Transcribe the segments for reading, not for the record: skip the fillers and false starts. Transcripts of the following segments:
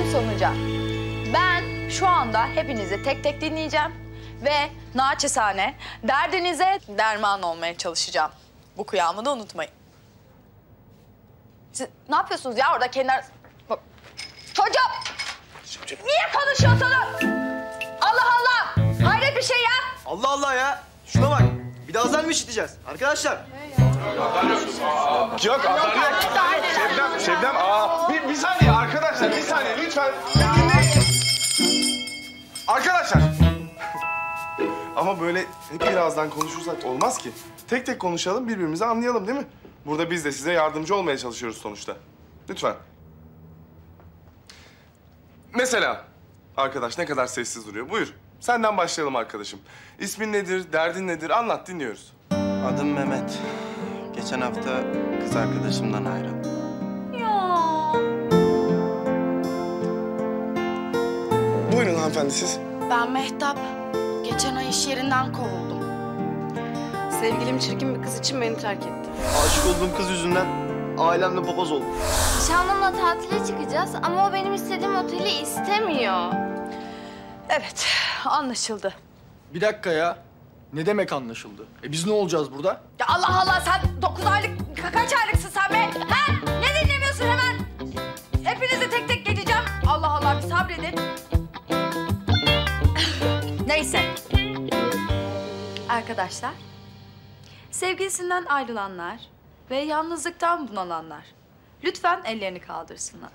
sonuca. Ben şu anda hepinizi tek tek dinleyeceğim ve naçizane derdinize derman olmaya çalışacağım. Bu kıyamı da unutmayın. Siz ne yapıyorsunuz ya orada kendiler... Çocuğum! Niye konuşuyorsunuz? Allah Allah! Hayret bir şey ya! Allah Allah ya! Şuna bak! Bir daha azar mı işiteceğiz? Arkadaşlar! Yok, Şebnem, bir saniye arkadaşlar, bir saniye lütfen. Arkadaşlar! Ama böyle hep birazdan konuşursak olmaz ki. Tek tek konuşalım, birbirimizi anlayalım değil mi? Burada biz de size yardımcı olmaya çalışıyoruz sonuçta. Lütfen. Mesela, arkadaş ne kadar sessiz duruyor. Buyur, senden başlayalım arkadaşım. İsmin nedir, derdin nedir? Anlat, dinliyoruz. Adım Mehmet. Geçen hafta kız arkadaşımdan ayrıldım. Ya. Buyurun hanımefendi siz. Ben Mehtap. Geçen ay iş yerinden kovuldum. Sevgilim çirkin bir kız için beni terk etti. Aşık olduğum kız yüzünden ailemle papaz oldum. Nişanlımla tatile çıkacağız ama o benim istediğim oteli istemiyor. Evet, anlaşıldı. Bir dakika ya. Ne demek anlaşıldı? Biz ne olacağız burada? Ya Allah Allah, sen 9 aylık, kaç aylıksın sen be? Ha? Ne dinlemiyorsun hemen? Hepinizi tek tek geçeceğim. Allah Allah, bir sabredin. Neyse. Arkadaşlar, sevgilisinden ayrılanlar ve yalnızlıktan bunalanlar lütfen ellerini kaldırsınlar.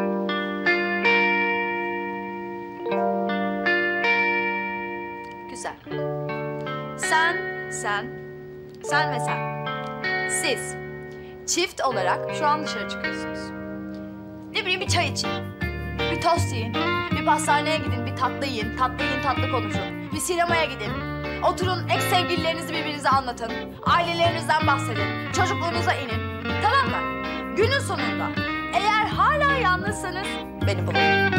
Güzel. Sen ve sen. Siz çift olarak şu an dışarı çıkıyorsunuz. Ne bileyim bir çay için, bir tost yiyin, bir pastaneye gidin, bir tatlı yiyin, tatlı konuşun. Bir sinemaya gidin. Oturun, ex sevgililerinizi birbirinize anlatın. Ailelerinizden bahsedin. Çocukluğunuza inin. Tamam mı? Günün sonunda eğer hala yalnızsanız beni bulun.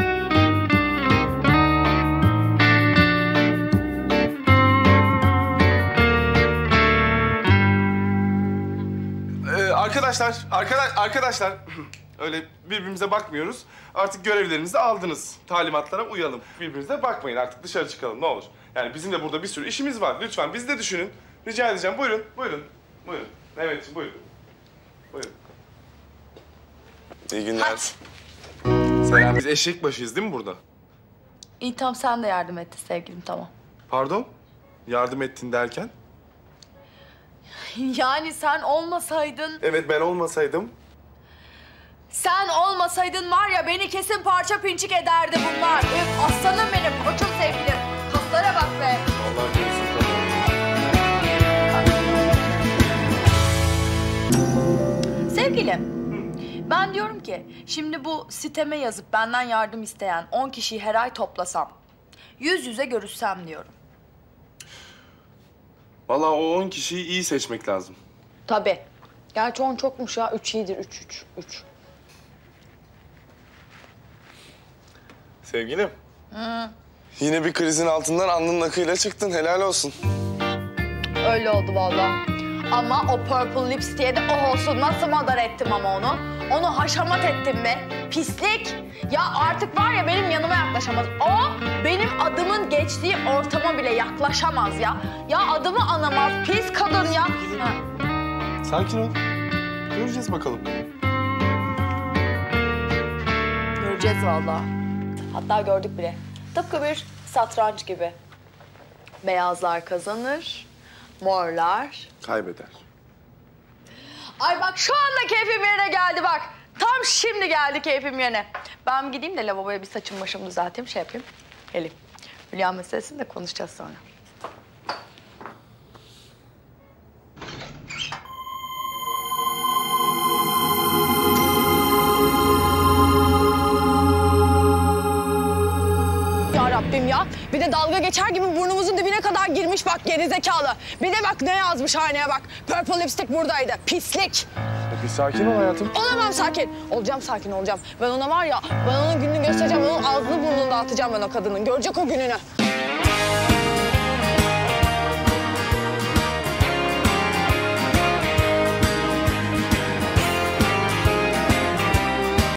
Arkadaşlar öyle birbirimize bakmıyoruz. Artık görevlerinizi aldınız. Talimatlara uyalım. Birbirinize bakmayın artık dışarı çıkalım ne olur. Yani bizim de burada bir sürü işimiz var. Lütfen bizi de düşünün. Rica edeceğim. Buyurun. Evet buyurun. İyi günler. Selam. Biz eşek başıyız değil mi burada? İyi tamam, sen de yardım etti sevgilim, tamam. Pardon? Yardım ettin derken? Yani sen olmasaydın... Evet ben olmasaydım. Sen olmasaydın var ya beni kesin parça pinçik ederdi bunlar. Üf, aslanım benim, koçum sevgilim. Kaslara bak be. Allah korusun kadın. Sevgilim, ben diyorum ki şimdi bu siteme yazıp benden yardım isteyen 10 kişiyi her ay toplasam, yüz yüze görüşsem diyorum. Vallahi o 10 kişiyi iyi seçmek lazım. Tabii. Gerçi 10 çokmuş ya. 3 iyidir. 3. Sevgilim. Yine bir krizin altından alnının akıyla çıktın. Helal olsun. Öyle oldu vallahi. Ama o purple lips diye de o olsun. Nasıl madar ettim ama onu. Onu haşamat ettim be. Pislik. Ya artık var ya benim yanıma yaklaşamaz. O benim adımın geçtiği ortama bile yaklaşamaz ya. Ya adımı anamaz. Pis kadın ya. Ha. Sakin ol. Göreceğiz bakalım. Göreceğiz vallahi. Hatta gördük bile. Tıpkı bir satranç gibi. Beyazlar kazanır, morlar kaybeder. Ay bak şu anda keyfim yerine geldi bak. Tam şimdi geldi keyfim yerine. Ben gideyim de lavaboya bir saçımı başımı düzelteyim, şey yapayım. Geleyim. Hülya meselesini de konuşacağız sonra. Ya Rabbim ya. Bir de dalga geçer gibi burnumuzun dibine kadar girmiş bak gerizekalı. Bir de bak ne yazmış haneye bak. Purple lipstick buradaydı. Pislik. Bir sakin ol hayatım. Olamam sakin. Olacağım sakin olacağım. Ben ona var ya, ben onun gününü göstereceğim. Onun ağzını burnunu dağıtacağım ben o kadının. Görecek o gününü.